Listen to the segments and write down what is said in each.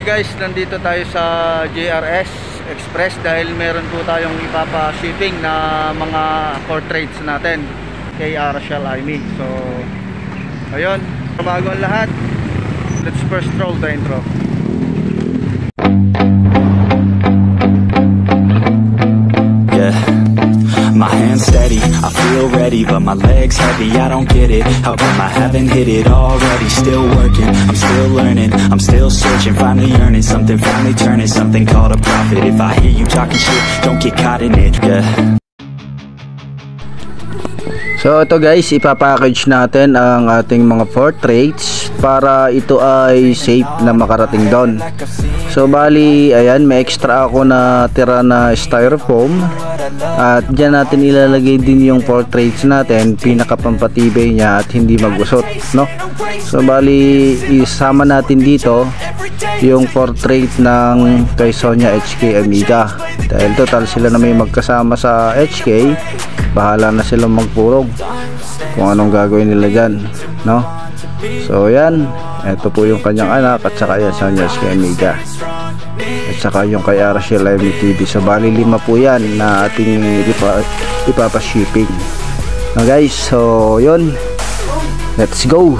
Guys, nandito tayo sa JRS Express dahil meron po tayong ipapa-shipping na mga portraits natin kay Rachel Aimee. So, ayun, bago ang lahat, let's first roll the intro. Yeah, my hands steady, I feel ready, but my legs heavy, I don't get it. How come I haven't hit it already? Still working, I'm still learning, I'm still searching, finally earning something, finally turning something called a profit. If I hear you talking shit, don't get caught in it, yeah. So ito guys, ipapackage natin ang ating mga portraits para ito ay safe na makarating doon. So bali, ayan, may extra ako na tira na styrofoam at dyan natin ilalagay din yung portraits natin, pinakapampatibay niya at hindi magusot, no? So bali, isama natin dito yung portrait ng kay Sonia HK Amiga dahil total sila na may magkasama sa HK, bahala na silang magpurog kung anong gagawin nila dyan, no? So yan, ito po yung kanyang anak at saka yan Sonia HK Amiga at saka yung kay Rachel Aimee TV. So bali 5 po yan na ating ipapa-shipping na guys. So yun, let's go.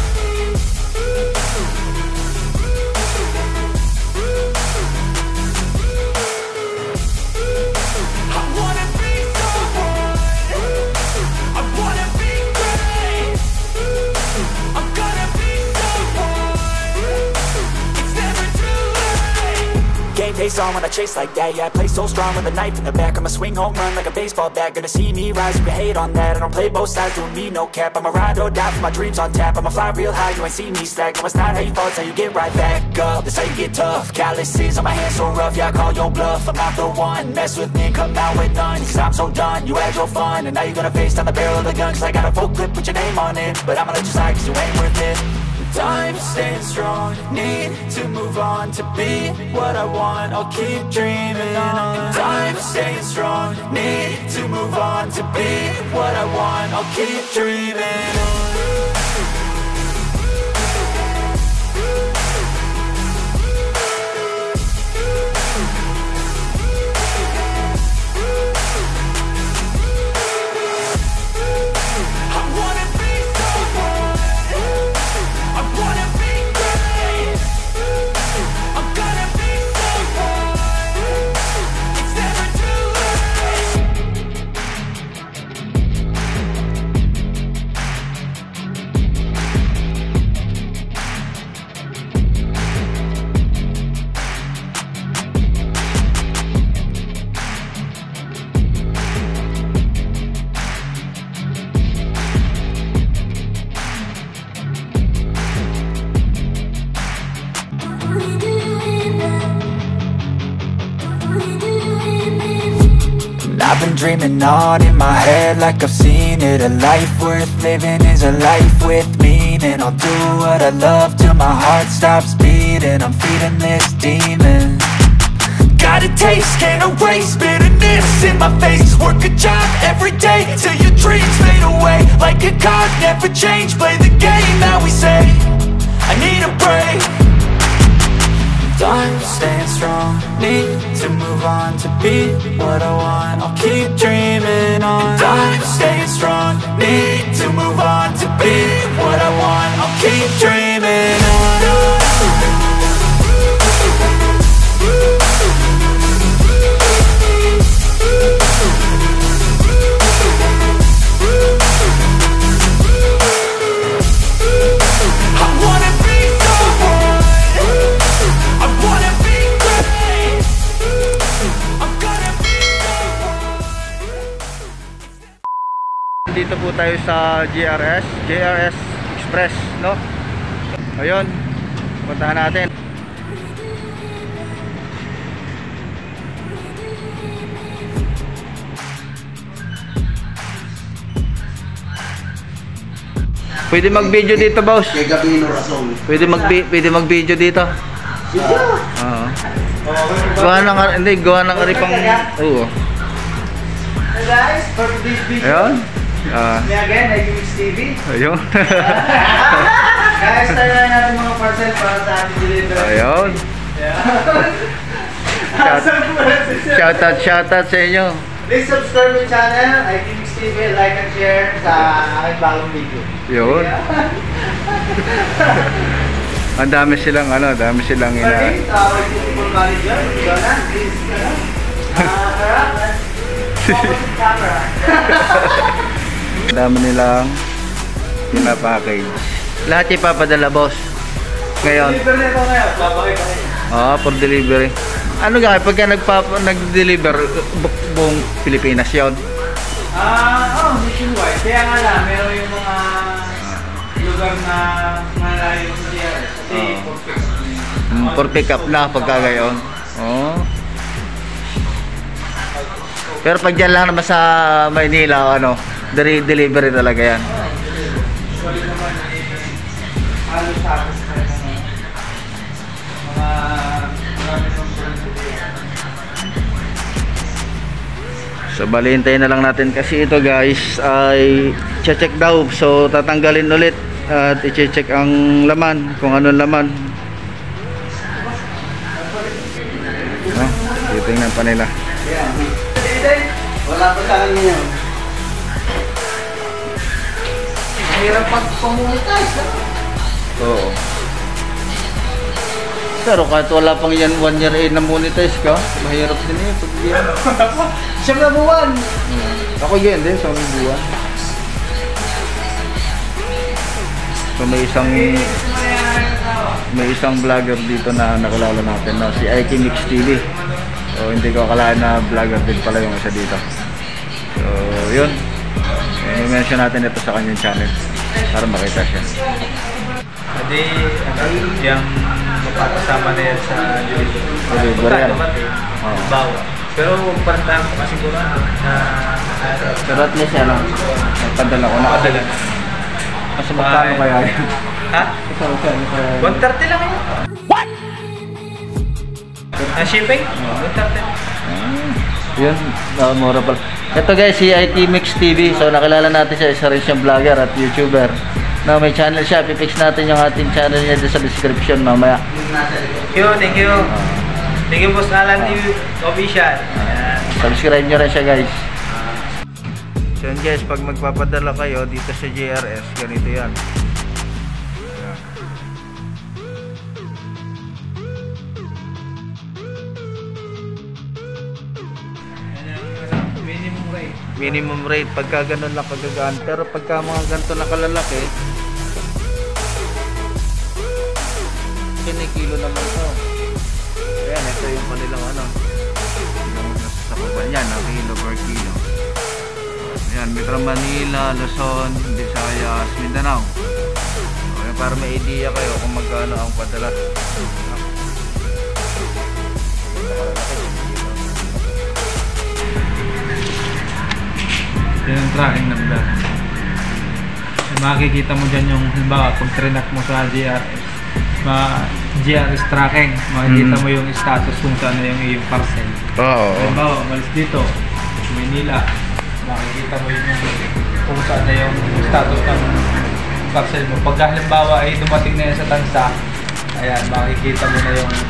Face on when I chase like that, yeah, I play so strong with a knife in the back. I'ma swing home run like a baseball bat. Gonna see me rise, you can hate on that. I don't play both sides, doing me no cap. I'ma ride or die for my dreams on tap. I'ma fly real high, you ain't see me slack. No, it's not how you fall, it's how you get right back up. That's how you get tough. Calluses on my hands so rough, yeah, I call your bluff. I'm not the one, mess with me, come out with none. Cause I'm so done, you had your fun, and now you're gonna face down the barrel of the gun. Cause I got a full clip with your name on it, but I'ma let you slide cause you ain't worth it. I'm staying strong, need to move on to be what I want, I'll keep dreaming on. I'm staying strong, need to move on to be what I want, I'll keep dreaming on. I've been dreaming on in my head like I've seen it. A life worth living is a life with meaning. I'll do what I love till my heart stops beating. I'm feeding this demon. Got a taste, can't erase bitterness in my face. Work a job every day till your dreams fade away. Like a card, never change, play the game that we say. I need a break. I'm staying strong, need to move on to be what I want, I'll keep dreaming on. I'm staying strong, need to move on to be what I want, I'll keep dreaming on. Dito po tayo sa JRS Express, no? Ayun, puntahan natin. Pwede mag-video dito, boss. Pwede mag-video dito. Oo. Gawa ng aripang. Oo. Hey guys, for today's video. Ayun. Me again, IQMix TV. Ayun. Guys, tayo na natin mga parcel para sa ating delivery. Ayun. Shoutout sa inyo. Please subscribe my channel, IT Mix TV, like and share sa aking bagong video. Yun. Ang dami silang ina. Okay, tawag beautiful manager, Donna, please, harap, focus the camera. Ang dami nilang pinapackage. Lahat ipapadala, boss. Ngayon. Deliver na ito ngayon, babakay pa kayo. For delivery. Ano nga, pagka nag-deliver, buong Pilipinas yun? Nationwide. Kaya nga lang, meron yung mga lugar na malayo sa GRS. Kasi For pick up na pagka gayon. Pero pag dyan lang naman sa Maynila, delivery talaga yan. usually naman halos sa akin mga marami ng So balintay na lang natin kasi ito guys ay check daw. So tatanggalin ulit at i-check ang laman, kung anong laman. Titingnan pa nila. Wala pa sa akin yun. Mahirap pag pamonetize. Oo. Pero kahit wala pang yan 1 year na monetize ka, mahirap din yun pag yan. Siyam na buwan. Ako yan din, sa buwan. So may isang vlogger dito na nakilala natin na si IT Mix TV. So hindi ko akalain na vlogger din pala yung isa dito. So yun, i-mention natin ito sa kanyang channel para makita siya. Jadi yang magpapasama na yan sa delivery yan. Bawa. Pero pantang masigurado na Pero at least ano, nagpadala ko na. nakadala. Kasi magkano kaya yun? Ha? Magkano kaya yun? 130 lang yun. What? Ang shipping? 130. Yun, mura pala. Ito guys, si IT Mix TV. So nakilala natin siya, isa rin siyang vlogger at YouTuber. Na may channel siya, pipix natin yung ating channel niya sa description mamaya. Thank you. Thank you, Boss Alan TV Official. Subscribe nyo rin siya guys. So yun guys, pag magpapadala kayo dito sa JRS, ganito yan. Minimum rate. Minimum rate, pagka ganun lang kagagaan. Pero pagka mga ganito na kalalaki, kinikilo naman ito. Ayan, ito yung kanilang yung nasasakupan yan, kilo per kilo. Ayan, Metro Manila, Luzon, Visayas, Mindanao. Ayan, para may idea kayo kung magkano ang padala. Yan ang tracking number. Makikita mo dyan yung, halimbawa, pag trinak mo sa GRS tracking, makikita mo yung status kung saan na yung iyong parcel. Oo. Halimbawa, malis dito, Manila, makikita mo yung kung saan na yung status ng parcel mo. Pag halimbawa ay dumating na yan sa Tansa, ayan, makikita mo na yung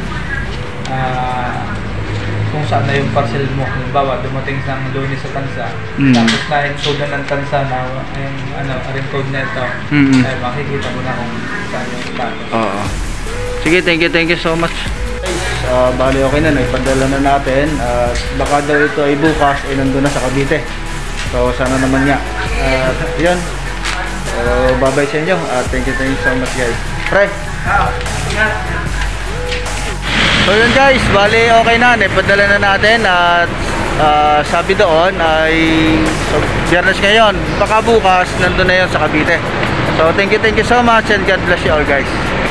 kung saan na yung parcel mo. Halimbawa, dumating sa Lunes sa Tansa, tapos na-encode na ng Tansa na yung encode na ito, ay makikita mo na kung saan yung status. Oo. Sige, thank you so much. Bali okay na, naipadala na natin. Baka daw ito ay bukas ay nandun na sa Cavite. So sana naman nga. Yun. So bye-bye sa inyo. Thank you so much guys. Pre! So yun guys, bali okay na, naipadala na natin. At sabi doon ay Biyernes ngayon. Baka bukas nandun na yun sa Cavite. So thank you so much and God bless you all guys.